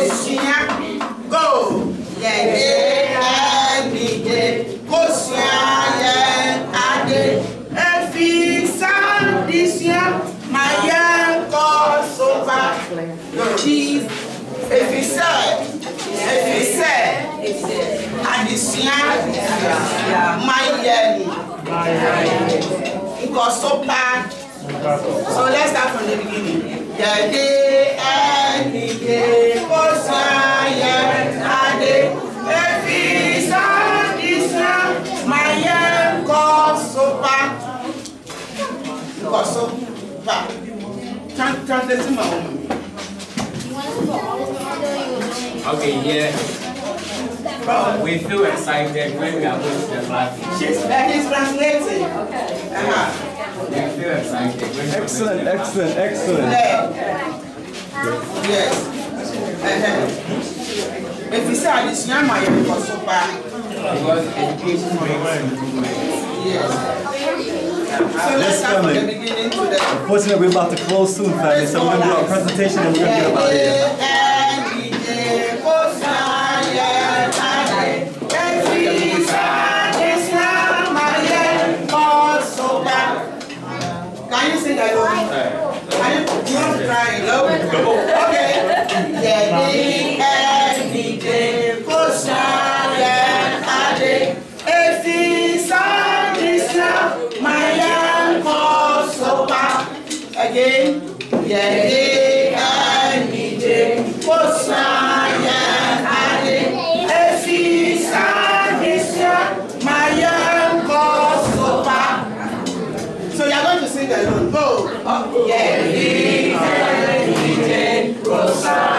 Go. Yeah, So let's start from the beginning. Okay, yeah. We feel excited when we are going to the party. He's translating. Okay. We feel excited when excellent. Yes. If you say this young man, you are so bad. Because education brings improvement. Yes. So let's start from the beginning to the. Unfortunately, we're about to close soon, family. So we're going to do our presentation and we're going to get about here. Can you sing along? You want to try it? Okay. Again. So you're going to sing alone. Go.